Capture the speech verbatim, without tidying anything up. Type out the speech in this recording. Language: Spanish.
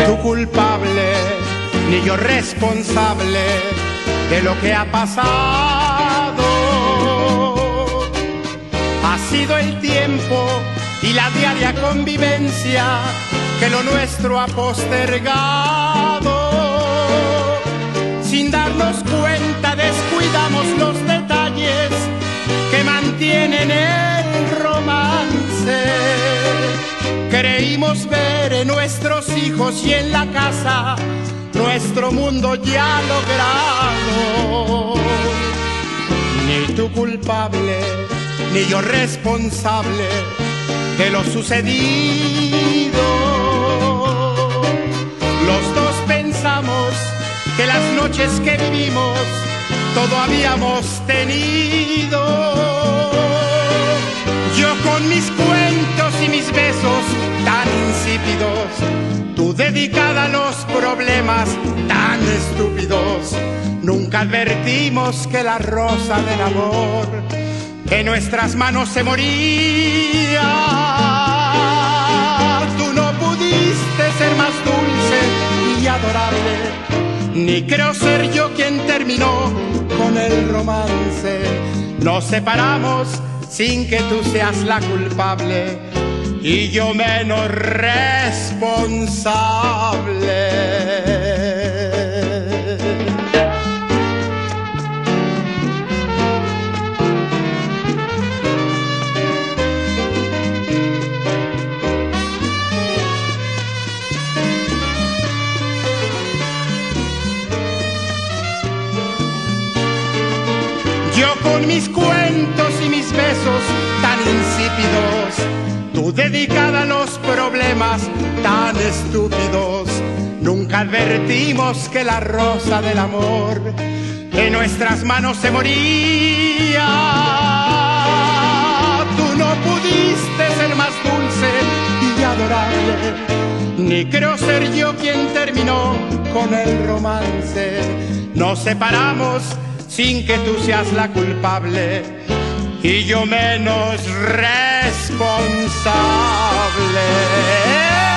tú culpable, ni yo responsable de lo que ha pasado. Ha sido el tiempo y la diaria convivencia que lo nuestro ha postergado. Sin darnos cuenta descuidamos los detalles que mantienen el romance. Creímos ver en nuestros hijos y en la casa nuestro mundo ya logrado. Ni tú culpable, ni yo responsable de lo sucedido. Los dos pensamos que las noches que vivimos todo habíamos tenido. Yo con mis cuentos y mis besos tan insípidos, tú dedicada a los problemas tan estúpidos. Nunca advertimos que la rosa del amor en nuestras manos se moría. Tú no pudiste ser más dulce y adorable, ni creo ser yo quien terminó con el romance. Nos separamos sin que tú seas la culpable y yo menos responsable. Yo con mis cuentos y mis besos tan insípidos, tú dedicada a los problemas tan estúpidos. Nunca advertimos que la rosa del amor en nuestras manos se moría. Tú no pudiste ser más dulce y adorable, ni creo ser yo quien terminó con el romance. Nos separamos sin que tú seas la culpable y yo menos responsable.